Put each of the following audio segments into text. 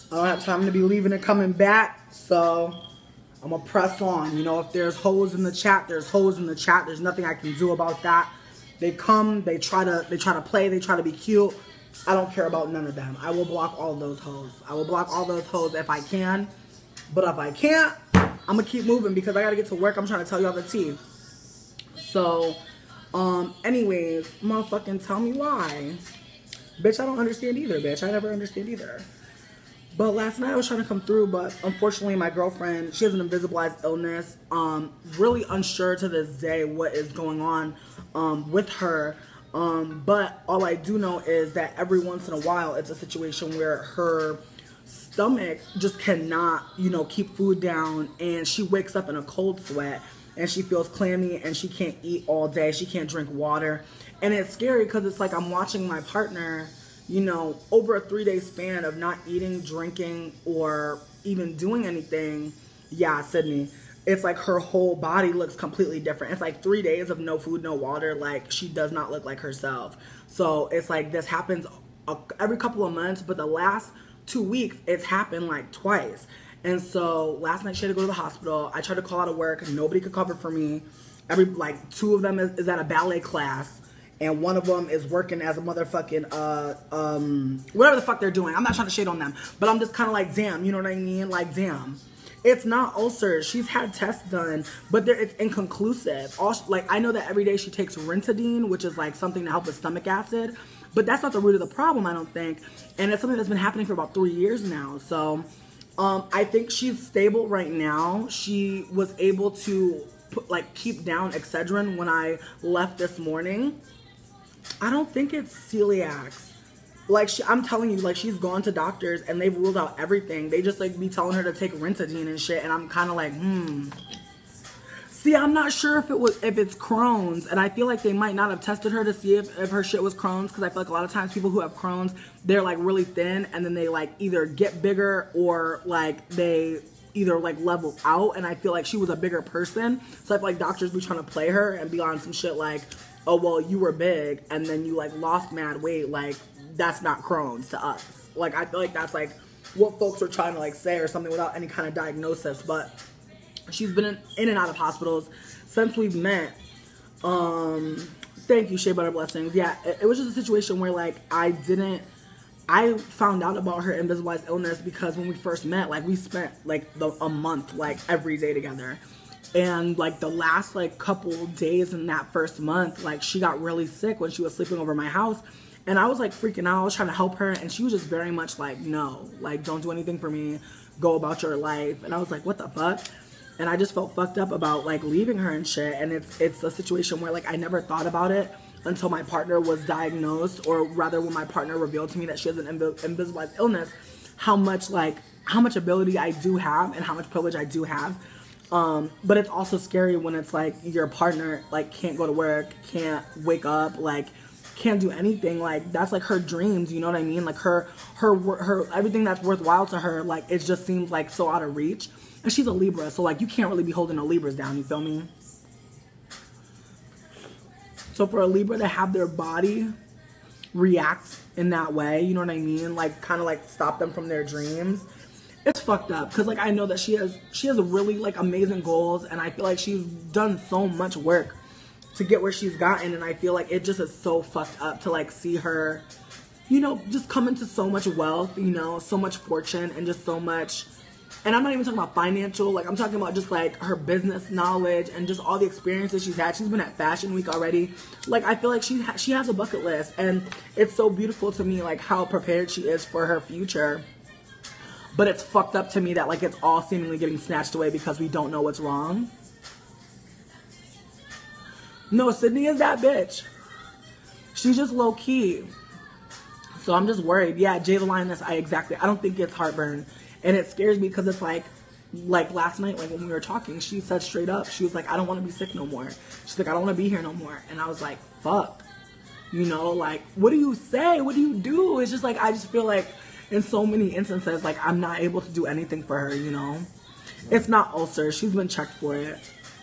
I don't have time to be leaving and coming back, so I'm gonna press on. You know, if there's hoes in the chat, there's hoes in the chat. There's nothing I can do about that. They come, they try to play, they try to be cute. I don't care about none of them. I will block all those hoes. I will block all those hoes if I can. But if I can't, I'm gonna keep moving because I gotta get to work. I'm trying to tell y'all the tea. So, anyways, motherfucking tell me why. Bitch, I don't understand either, bitch. I never understand either. But last night I was trying to come through, but unfortunately my girlfriend, she has an invisibilized illness. Really unsure to this day what is going on with her. But all I do know is that every once in a while it's a situation where her stomach just cannot, you know, keep food down, and she wakes up in a cold sweat and she feels clammy and she can't eat all day. She can't drink water. And it's scary because it's like I'm watching my partner, you know, over a 3-day span of not eating, drinking, or even doing anything. Yeah, Sydney. It's like her whole body looks completely different. It's like 3 days of no food, no water. Like, she does not look like herself. So it's like this happens every couple of months, but the last 2 weeks, it's happened like twice. And so last night she had to go to the hospital. I tried to call out of work. Nobody could cover for me. Like 2 of them is at a ballet class. And one of them is working as a motherfucking, whatever the fuck they're doing. I'm not trying to shade on them. But I'm just kind of like, damn, you know what I mean? Like, damn. It's not ulcers. She's had tests done, but it's inconclusive. Like, I know that every day she takes Rintadine, which is like something to help with stomach acid. But that's not the root of the problem, I don't think. And it's something that's been happening for about 3 years now. So, I think she's stable right now. She was able to keep down Excedrin when I left this morning. I don't think it's celiacs. Like, I'm telling you, like, she's gone to doctors and they've ruled out everything. They just, like, be telling her to take Rintadine and shit. And I'm kind of like, See, I'm not sure if it's Crohn's. And I feel like they might not have tested her to see if her shit was Crohn's. Because I feel like a lot of times people who have Crohn's, they're, like, really thin. And then they, like, either get bigger or, like, they either, like, level out. And I feel like she was a bigger person. So I feel like doctors be trying to play her and be on some shit like, oh, well, you were big and then you, like, lost mad weight. Like, that's not Crohn's to us. Like, I feel like that's, like, what folks are trying to, like, say or something without any kind of diagnosis. But she's been in and out of hospitals since we've met. Thank you, Shea Butter Blessings. Yeah, it was just a situation where, like, I found out about her invisibilized illness because when we first met, like, we spent, like, a month, like, every day together. And, like, the last, like, couple days in that first month, like, she got really sick when she was sleeping over my house. And I was, like, freaking out. I was trying to help her. And she was just very much like, no. Like, don't do anything for me. Go about your life. And I was like, what the fuck? And I just felt fucked up about, like, leaving her and shit. And it's a situation where, like, I never thought about it until my partner was diagnosed. Or rather, when my partner revealed to me that she has an invisibilized illness. How much ability I do have and how much privilege I do have. But it's also scary when it's like your partner, like, can't go to work, can't wake up, like, can't do anything. Like, that's like her dreams, you know what I mean? Like, her everything that's worthwhile to her, like, it just seems like so out of reach. And she's a Libra, so, like, you can't really be holding the Libras down, you feel me? So for a Libra to have their body react in that way, you know what I mean? Like, kind of like stop them from their dreams. It's fucked up because, like, I know that she has really, like, amazing goals, and I feel like she's done so much work to get where she's gotten, and I feel like it just is so fucked up to, like, see her, you know, just come into so much wealth, you know, so much fortune, and just so much, and I'm not even talking about financial, like, I'm talking about just, like, her business knowledge and just all the experiences she's had. She's been at Fashion Week already. Like, I feel like she has a bucket list, and it's so beautiful to me, like, how prepared she is for her future. But it's fucked up to me that, like, it's all seemingly getting snatched away because we don't know what's wrong. No, Sydney is that bitch. She's just low key. So I'm just worried. Yeah, Jay the Lioness, I don't think it's heartburn. And it scares me because it's like last night, like, when we were talking, she said straight up, she was like, I don't want to be sick no more. She's like, I don't want to be here no more. And I was like, fuck. You know, like, what do you say? What do you do? It's just like, I just feel like, in so many instances, like, I'm not able to do anything for her, you know? It's not ulcer. She's been checked for it.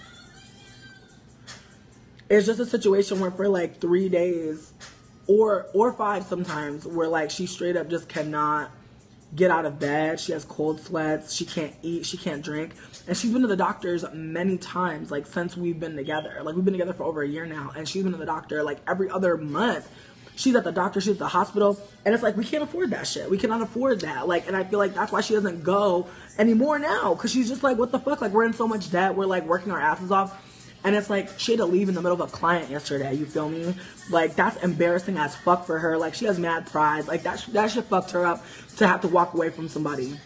It's just a situation where for, like, 3 days, or 5 sometimes, where, like, she straight up just cannot get out of bed. She has cold sweats. She can't eat. She can't drink. And she's been to the doctors many times, like, since we've been together. Like, we've been together for over a year now. And she's been to the doctor, like, every other month. She's at the doctor. She's at the hospital. And it's like, we can't afford that shit. We cannot afford that. Like, and I feel like that's why she doesn't go anymore now. Because she's just like, what the fuck? Like, we're in so much debt. We're, like, working our asses off. And it's like, she had to leave in the middle of a client yesterday, you feel me? Like, that's embarrassing as fuck for her. Like, she has mad pride. Like, that shit fucked her up to have to walk away from somebody.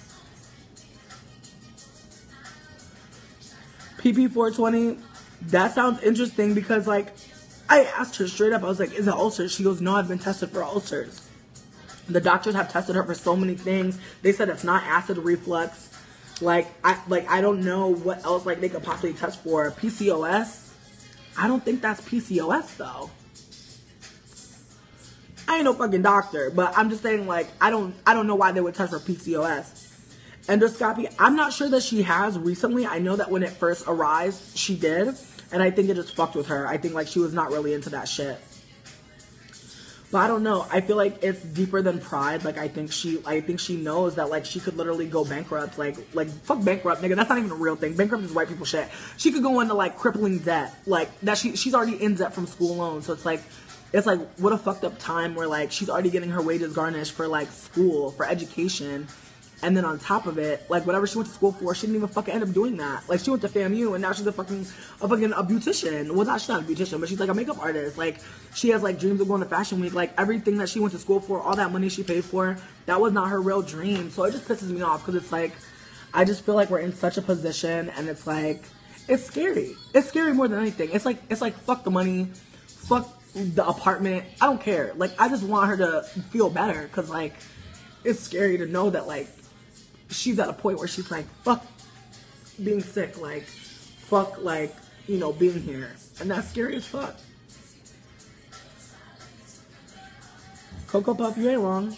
PP420, that sounds interesting because, like, I asked her straight up, I was like, is it ulcers? She goes, no, I've been tested for ulcers. The doctors have tested her for so many things. They said it's not acid reflux. Like, I don't know what else, like, they could possibly test for. PCOS? I don't think that's PCOS, though. I ain't no fucking doctor, but I'm just saying, like, I don't know why they would test for PCOS. Endoscopy, I'm not sure that she has recently. I know that when it first arrived, she did, and I think it just fucked with her. I think, like, she was not really into that shit. But I don't know. I feel like it's deeper than pride. Like, I think she knows that, like, she could literally go bankrupt. Like fuck bankrupt, nigga. That's not even a real thing. Bankrupt is white people shit. She could go into, like, crippling debt. Like, that she's already in debt from school loans. So it's like, what a fucked up time where, like, she's already getting her wages garnished for, like, school, for education. And then on top of it, like, whatever she went to school for, she didn't even fucking end up doing that. Like, she went to FAMU, and now she's a beautician. Well, she's not a beautician, but she's, like, a makeup artist. Like, she has, like, dreams of going to Fashion Week. Like, everything that she went to school for, all that money she paid for, that was not her real dream. So it just pisses me off, because it's, like, I just feel like we're in such a position, and it's, like, it's scary. It's scary more than anything. It's like, fuck the money, fuck the apartment. I don't care. Like, I just want her to feel better, because, like, it's scary to know that, like, she's at a point where she's like, fuck being sick, like, fuck, like, you know, being here. And that's scary as fuck. Cocoa Puff, you ain't wrong.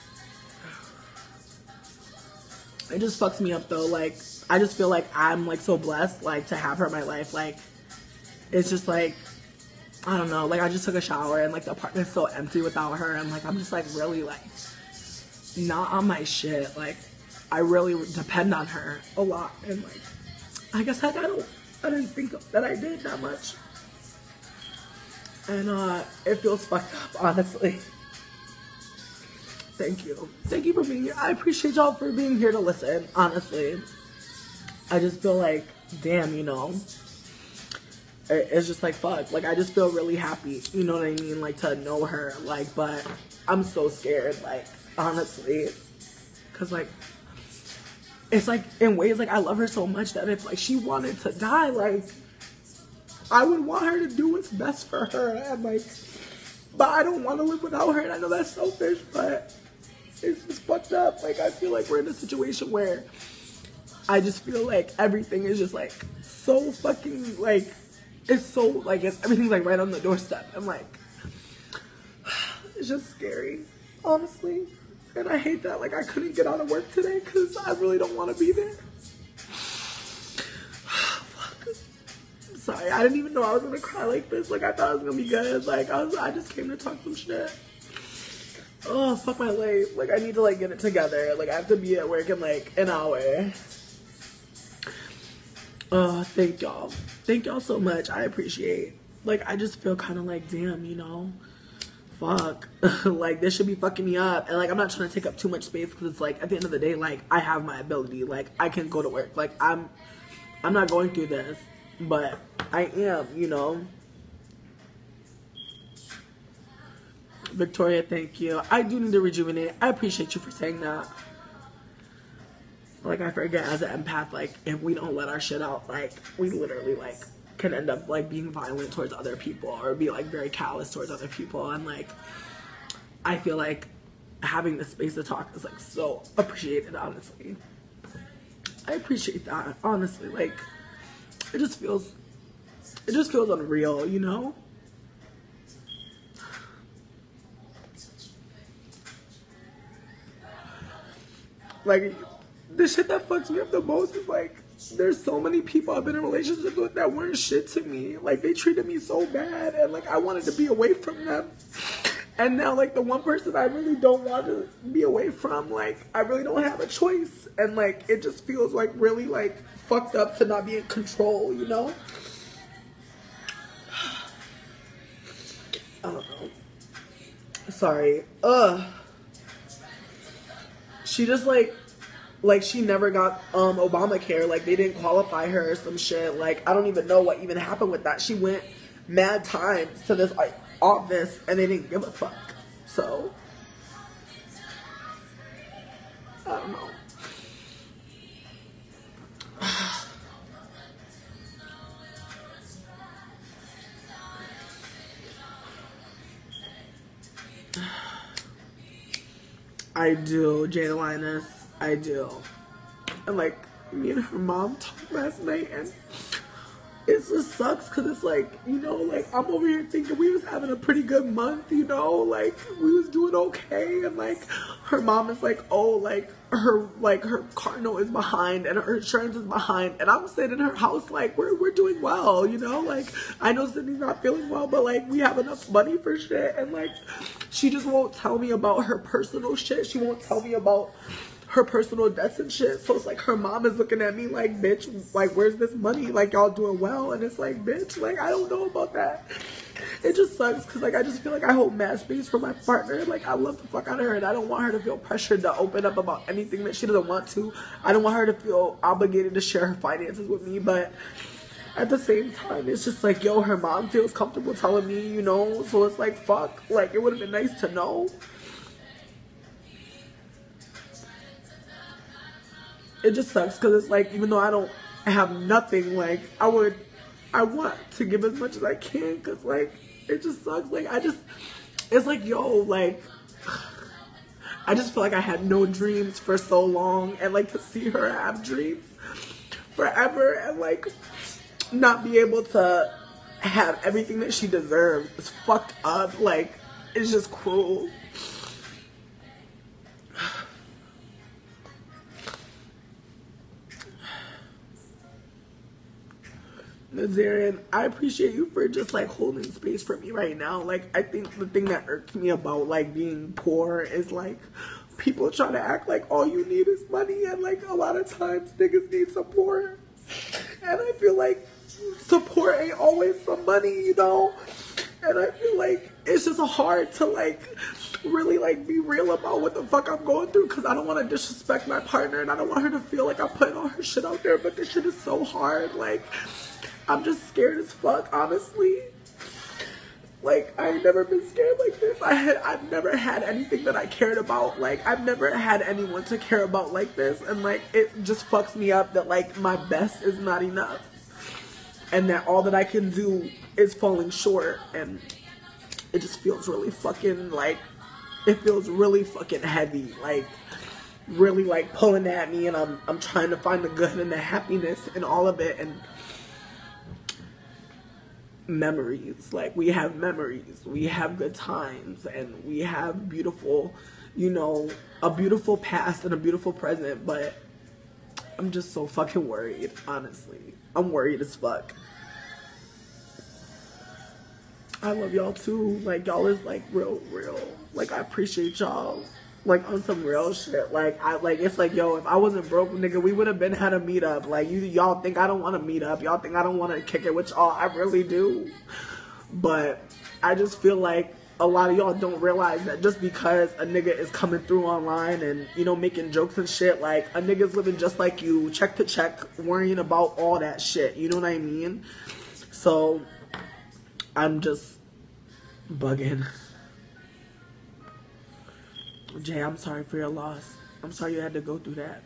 It just fucks me up, though. Like, I just feel like I'm, like, so blessed, like, to have her in my life. Like, it's just, like, I don't know. Like, I just took a shower, and, like, the apartment's so empty without her. And, like, I'm just, like, really, like, not on my shit. Like, I really depend on her a lot, and, like, I guess, like, I didn't think that I did that much, and it feels fucked up, honestly. Thank you for being here. I appreciate y'all for being here to listen, honestly. I just feel like, damn, you know, it's just like, fuck, like, I just feel really happy, you know what I mean, like, to know her, like, but I'm so scared, like, honestly, because, like, it's like, in ways, like, I love her so much that if, like, she wanted to die, like, I would want her to do what's best for her, and, like, but I don't want to live without her, and I know that's selfish, but it's just fucked up. Like, I feel like we're in a situation where I just feel like everything is just, like, so fucking, like, it's so, like, everything's, like, right on the doorstep, and, like, it's just scary, honestly. And I hate that, like, I couldn't get out of work today because I really don't want to be there. Fuck. I'm sorry, I didn't even know I was going to cry like this. Like, I thought it was going to be good. Like, I just came to talk some shit. Oh, fuck my life. Like, I need to, like, get it together. Like, I have to be at work in, like, an hour. Oh, thank y'all. Thank y'all so much. I appreciate. Like, I just feel kind of like, damn, you know? Fuck. Like, this should be fucking me up. And, like, I'm not trying to take up too much space because it's, like, at the end of the day, like, I have my ability. Like, I can go to work. Like, I'm not going through this. But I am, you know? Victoria, thank you. I do need to rejuvenate. I appreciate you for saying that. Like, I forget as an empath, like, if we don't let our shit out, like, we literally, like, can end up, like, being violent towards other people or be, like, very callous towards other people. And, like, I feel like having the space to talk is, like, so appreciated, honestly. I appreciate that, honestly. Like, it just feels unreal, you know? Like, the shit that fucks me up the most is, like, there's so many people I've been in relationships with that weren't shit to me. Like, they treated me so bad, and, like, I wanted to be away from them. And now, like, the one person I really don't want to be away from, like, I really don't have a choice. And, like, it just feels, like, really, like, fucked up to not be in control, you know? I don't know. Sorry. She just, like, she never got, Obamacare. Like, they didn't qualify her or some shit. Like, I don't even know what even happened with that. She went mad times to this, like, office, and they didn't give a fuck. So, I don't know. I do, Jada Linus. I do. And, like, me and her mom talked last night, and it just sucks because it's like, you know, like, I'm over here thinking we was having a pretty good month, you know, like, we was doing okay, and, like, her mom is like, oh, her car note is behind, and her insurance is behind, and I'm sitting in her house, like, we're doing well, you know, like, I know Sydney's not feeling well, but, like, we have enough money for shit, and, like, she just won't tell me about her personal shit. She won't tell me about her personal debts and shit. So it's like her mom is looking at me like, bitch, like, where's this money? Like, y'all doing well? And it's like, bitch, like, I don't know about that. It just sucks because, like, I just feel like I hold mad space for my partner. Like, I love the fuck out of her, and I don't want her to feel pressured to open up about anything that she doesn't want to. I don't want her to feel obligated to share her finances with me, but at the same time, it's just like, yo, her mom feels comfortable telling me, you know, so it's like, fuck, like, it would have been nice to know. It just sucks because it's like, even though I don't have nothing, like, I want to give as much as I can because, like, it just sucks. Like, it's like, yo, like, I just feel like I had no dreams for so long, and, like, to see her have dreams forever and, like, not be able to have everything that she deserves is fucked up. Like, it's just cruel. Nazarian, I appreciate you for just, like, holding space for me right now. Like, I think the thing that irks me about, like, being poor is, like, people try to act like all you need is money, and, like, a lot of times niggas need support. And I feel like support ain't always some money, you know? And I feel like it's just hard to, like, really, like, be real about what the fuck I'm going through, because I don't want to disrespect my partner, and I don't want her to feel like I'm putting all her shit out there, but this shit is so hard. Like, I'm just scared as fuck, honestly. Like, I ain't never been scared like this. I've never had anything that I cared about. Like, I've never had anyone to care about like this. And, like, it just fucks me up that, like, my best is not enough. And that all that I can do is falling short. And it just feels really fucking, like, it feels really fucking heavy. Like, really, like, pulling at me. And I'm trying to find the good and the happiness in all of it. And memories, like, we have memories, we have good times, and we have beautiful, you know, a beautiful past and a beautiful present, but I'm just so fucking worried, honestly. I'm worried as fuck. I love y'all too. Like, y'all is, like, real. Like, I appreciate y'all. Like, on some real shit. Like, it's like, yo, if I wasn't broke, nigga, we would have been had a meetup. Like, y'all think I don't want to meet up. Y'all think I don't want to kick it with y'all. I really do. But I just feel like a lot of y'all don't realize that just because a nigga is coming through online and, you know, making jokes and shit, like, a nigga's living just like you, check to check, worrying about all that shit. You know what I mean? So, I'm just bugging. Jay, I'm sorry for your loss. I'm sorry you had to go through that.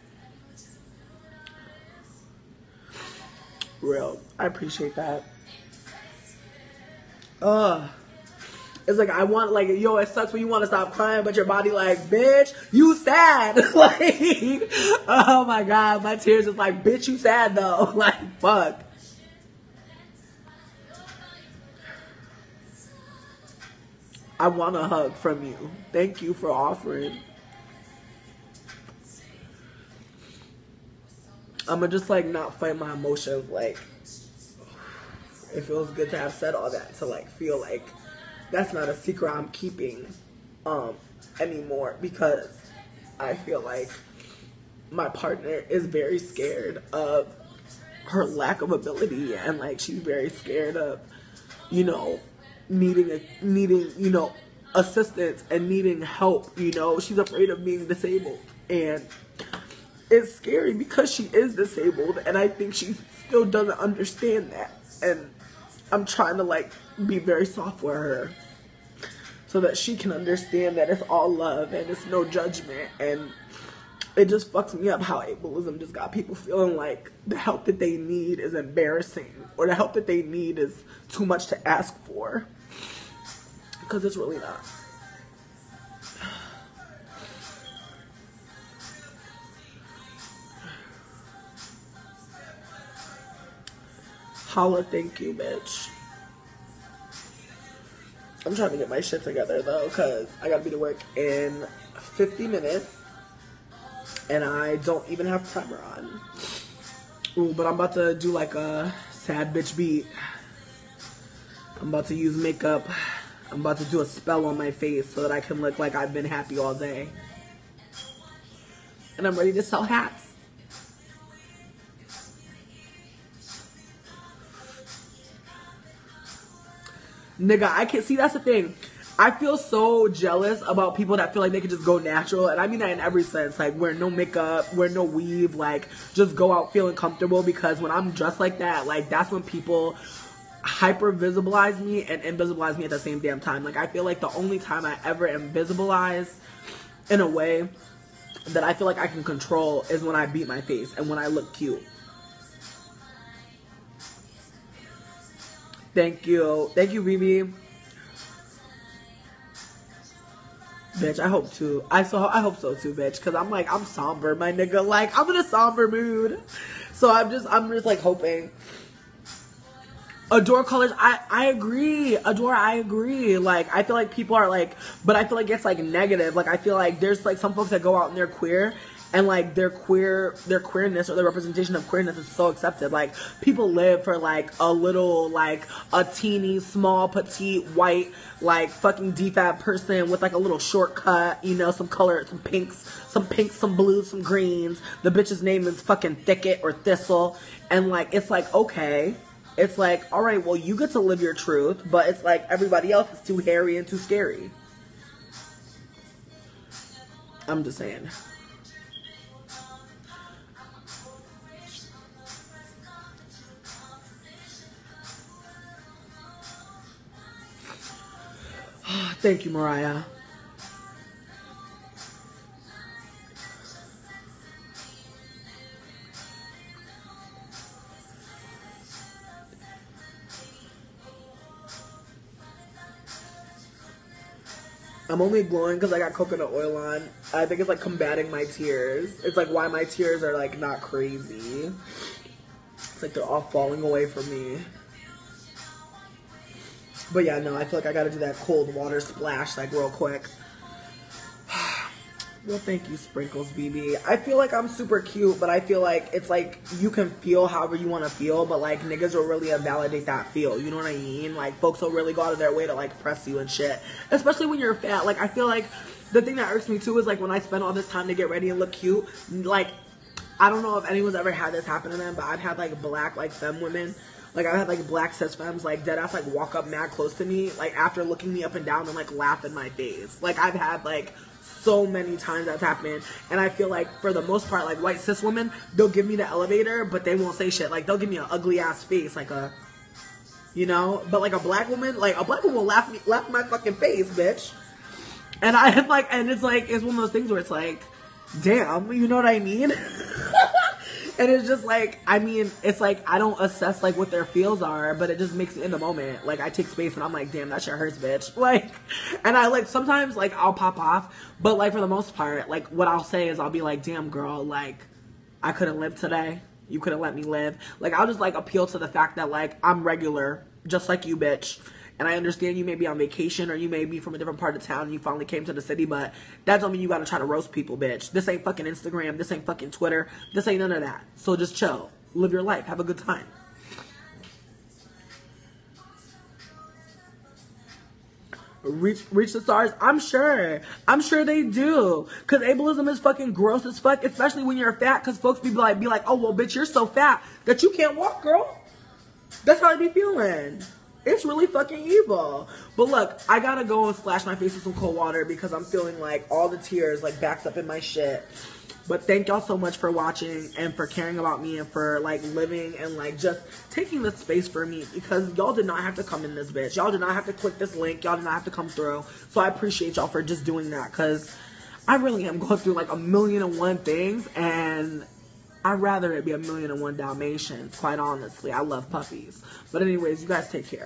Real. I appreciate that. It's like, I want, like, yo, it sucks when you want to stop crying, but your body like, bitch, you sad. Like, oh my God, my tears is like, bitch, you sad though. Like, fuck. I want a hug from you. Thank you for offering. I'ma just, like, not fight my emotions. Like, it feels good to have said all that, to, like, feel like that's not a secret I'm keeping. anymore, because I feel like my partner is very scared of her lack of ability, and like she's very scared of, you know, needing you know, assistance and needing help. You know, she's afraid of being disabled, and it's scary because she is disabled, and I think she still doesn't understand that. And I'm trying to like be very soft with her so that she can understand that it's all love and it's no judgment. And it just fucks me up how ableism just got people feeling like the help that they need is embarrassing, or the help that they need is too much to ask for, because it's really not. Holla, thank you, bitch. I'm trying to get my shit together though, because I gotta be to work in 50 minutes. And I don't even have primer on. Ooh, but I'm about to do like a sad bitch beat. I'm about to use makeup. I'm about to do a spell on my face so that I can look like I've been happy all day. And I'm ready to sell hats. Nigga, I can't see, that's the thing. I feel so jealous about people that feel like they can just go natural, and I mean that in every sense, like wear no makeup, wear no weave, like just go out feeling comfortable, because when I'm dressed like that, like that's when people hyper visibilize me and invisibilize me at the same damn time. Like I feel like the only time I ever am visibilized in a way that I feel like I can control is when I beat my face and when I look cute. Thank you, BB. Bitch, I hope too. I hope so too, bitch. Cause I'm like, I'm somber, my nigga. Like, I'm in a somber mood. So I'm just like hoping. Adore colors, I agree. Adore, I agree. Like, I feel like people are like, but I feel like it's like negative. Like, I feel like there's like some folks that go out and they're queer, and like their queerness or their representation of queerness is so accepted. Like, people live for like a little, like a teeny, small, petite, white, like fucking defab person with like a little shortcut, you know, some color, some pinks, some blues, some greens. The bitch's name is fucking Thicket or Thistle. And like, it's like, okay. It's like, all right, well, you get to live your truth, but it's like everybody else is too hairy and too scary. I'm just saying. Thank you, Mariah. I'm only glowing because I got coconut oil on. I think it's like combating my tears. It's like why my tears are like not crazy. It's like they're all falling away from me. But yeah, no, I feel like I gotta do that cold water splash like real quick. Well, thank you, Sprinkles BB. I feel like I'm super cute, but I feel like it's like you can feel however you want to feel, but like niggas will really validate that feel. You know what I mean? Like folks will really go out of their way to like press you and shit. Especially when you're fat. Like I feel like the thing that irks me too is like when I spend all this time to get ready and look cute, like I don't know if anyone's ever had this happen to them, but I've had like black like femme women. Like, I've had, like, black cis femmes, like, deadass, like, walk up mad close to me, like, after looking me up and down and, like, laugh in my face. Like, I've had, like, so many times that's happened. And I feel like, for the most part, like, white cis women, they'll give me the elevator, but they won't say shit. Like, they'll give me an ugly-ass face, like a, you know? But, like, a black woman will laugh in my fucking face, bitch. And I'm, like, and it's, like, it's one of those things where it's, like, damn, you know what I mean? And it's just like, I mean, it's like, I don't assess, like, what their feels are, but it just makes it in the moment. Like, I take space and I'm like, damn, that shit hurts, bitch. Like, and I, like, sometimes, like, I'll pop off, but, like, for the most part, like, what I'll say is I'll be like, damn, girl, like, I couldn't live today. You couldn't let me live. Like, I'll just, like, appeal to the fact that, like, I'm regular, just like you, bitch. And I understand you may be on vacation or you may be from a different part of town and you finally came to the city, but that don't mean you gotta try to roast people, bitch. This ain't fucking Instagram. This ain't fucking Twitter. This ain't none of that. So just chill. Live your life. Have a good time. reach the stars? I'm sure they do. Cause ableism is fucking gross as fuck, especially when you're fat. Cause folks be like, oh well, bitch, you're so fat that you can't walk, girl. That's how I be feeling. It's really fucking evil. But look, I gotta go and splash my face with some cold water because I'm feeling like all the tears like backed up in my shit. But thank y'all so much for watching and for caring about me and for like living and like just taking this space for me, because y'all did not have to come in this bitch. Y'all did not have to click this link. Y'all did not have to come through. So I appreciate y'all for just doing that, because I really am going through like 1,000,001 things, and I'd rather it be 1,000,001 Dalmatians, quite honestly. I love puppies. But anyways, you guys take care.